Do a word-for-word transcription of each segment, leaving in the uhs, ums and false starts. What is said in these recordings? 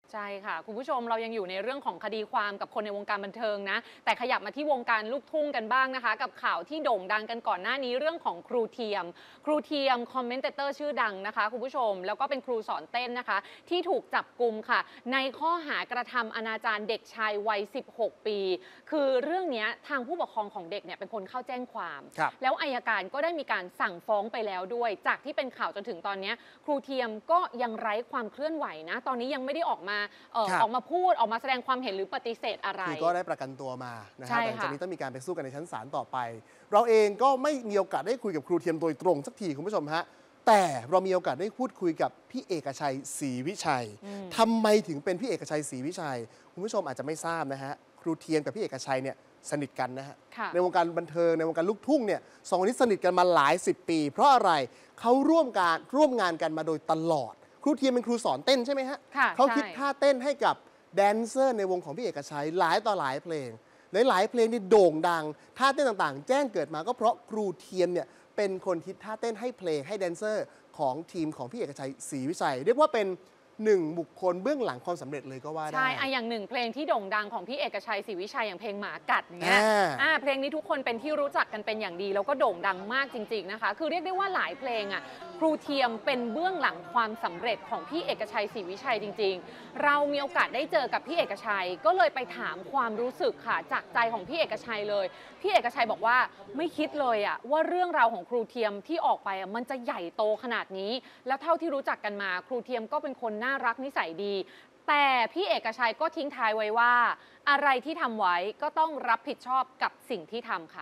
ใช่ค่ะคุณผู้ชมเรายังอยู่ในเรื่องของคดีความกับคนในวงการบันเทิงนะแต่ขยับมาที่วงการลูกทุ่งกันบ้างนะคะกับข่าวที่โด่งดังกันก่อนหน้านี้เรื่องของครูเทียมครูเทียมคอมเมนเตอร์ชื่อดังนะคะคุณผู้ชมแล้วก็เป็นครูสอนเต้นนะคะที่ถูกจับกุมค่ะในข้อหากระทำอนาจารเด็กชายวัยสิบหกปีคือเรื่องนี้ทางผู้ปกครองของเด็กเนี่ยเป็นคนเข้าแจ้งความแล้วอัยการก็ได้มีการสั่งฟ้องไปแล้วด้วยจากที่เป็นข่าวจนถึงตอนนี้ครูเทียมก็ยังไร้ความเคลื่อนไหวนะตอนนี้ยังไม่ได้ออกมาเอ่อออกมาพูดออกมาแสดงความเห็นหรือปฏิเสธอะไรคือก็ได้ประกันตัวมานะฮะแต่จากนี้ต้องมีการไปสู้กันในชั้นศาลต่อไปเราเองก็ไม่มีโอกาสได้คุยกับครูเทียมโดยตรงสักทีคุณผู้ชมฮะแต่เรามีโอกาสได้พูดคุยกับพี่เอกชัยศรีวิชัยทำไมถึงเป็นพี่เอกชัยศรีวิชัยคุณผู้ชมอาจจะไม่ทราบนะฮะครูเทียมกับพี่เอกชัยเนี่ยสนิทกันนะฮะในวงการบันเทิงในวงการลูกทุ่งเนี่ยสองคนนี้สนิทกันมาหลายสิบปีเพราะอะไรเขาร่วมการร่วมงานกันมาโดยตลอดครูเทียมเป็นครูสอนเต้นใช่ไหมฮะเขาคิดท่าเต้นให้กับแดนเซอร์ในวงของพี่เอกชัยหลายต่อหลายเพลงหลายๆเพลงที่โด่งดังท่าเต้นต่างๆแจ้งเกิดมาก็เพราะครูเทียมเนี่ยเป็นคนคิดท่าเต้นให้เพลงให้แดนเซอร์ของทีมของพี่เอกชัยศรีวิชัยเรียกว่าเป็นหนึ่งบุคคลเบื้องหลังความสำเร็จเลยก็ว่าได้ใช่อะอย่างหนึ่งเพลงที่โด่งดังของพี่เอกชัยศรีวิชัยอย่างเพลงหมากัดเนี่ยอ่าเพลงนี้ทุกคนเป็นที่รู้จักกันเป็นอย่างดีแล้วก็โด่งดังมากจริงๆนะคะคือเรียกได้ว่าหลายเพลงอ่ะครูเทียมเป็นเบื้องหลังความสำเร็จของพี่เอกชัยศรีวิชัยจริงๆเรามีโอกาสได้เจอกับพี่เอกชัยก็เลยไปถามความรู้สึกค่ะจากใจของพี่เอกชัยเลยพี่เอกชัยบอกว่าไม่คิดเลยอ่ะว่าเรื่องราวของครูเทียมที่ออกไปอ่ะมันจะใหญ่โตขนาดนี้แล้วเท่าที่รู้จักกันมาครูเทียมก็เป็นคนน่ารักนิสัยดีแต่พี่เอกชัยก็ทิ้งท้ายไว้ว่าอะไรที่ทำไว้ก็ต้องรับผิดชอบกับสิ่งที่ทำค่ะ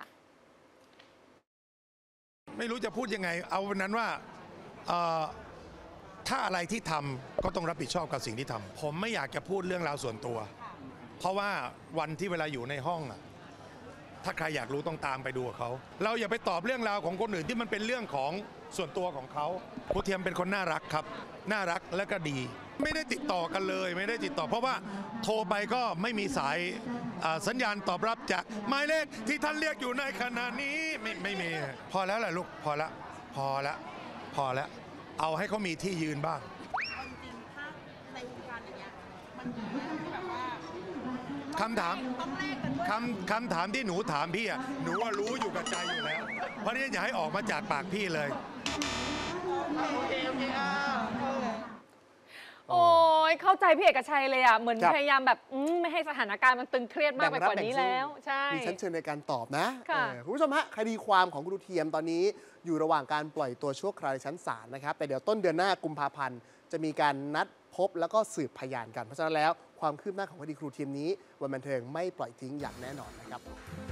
ไม่รู้จะพูดยังไงเอาวันนั้นว่าถ้าอะไรที่ทำก็ต้องรับผิดชอบกับสิ่งที่ทำผมไม่อยากจะพูดเรื่องราวส่วนตัวเพราะว่าวันที่เวลาอยู่ในห้องอะถ้าใครอยากรู้ต้องตามไปดูกับเขาเราอย่าไปตอบเรื่องราวของคนอื่นที่มันเป็นเรื่องของส่วนตัวของเขาครูเทียมเป็นคนน่ารักครับน่ารักและก็ดีไม่ได้ติดต่อกันเลยไม่ได้ติดต่อเพราะว่าโทรไปก็ไม่มีสายสัญญาณตอบรับจากหมายเลขที่ท่านเรียกอยู่ในขณะนี้ไม่ไม่มีพอแล้วแหละลูกพอละพอละพอแล้วเอาให้เขามีที่ยืนบ้างจริงๆถ้าในวงการอย่างเงี้ยมันแบบว่าคำถามคำคำถามที่หนูถามพี่อ่ะหนูว่ารู้อยู่กับใจอยู่แล้วเพราะนี่อย่าให้ออกมาจากปากพี่เลยโอเคโอเคโอ้ยเข้าใจพี่เอกชัยเลยอ่ะเหมือนพยายามแบบไม่ให้สถานการณ์มันตึงเครียดมากไปกว่านี้แล้วใช่ดิฉันเชิญในการตอบนะคุณผู้ชมฮะคดีความของครูเทียมตอนนี้อยู่ระหว่างการปล่อยตัวชั่วคราวในชั้นศาลนะครับแต่เดี๋ยวต้นเดือนหน้ากุมภาพันธ์จะมีการนัดพบแล้วก็สืบพยานกันเพราะฉะนั้นแล้วความคืบหน้าของคดีครูเทียมนี้วันบันเทิงไม่ปล่อยทิ้งอย่างแน่นอนนะครับ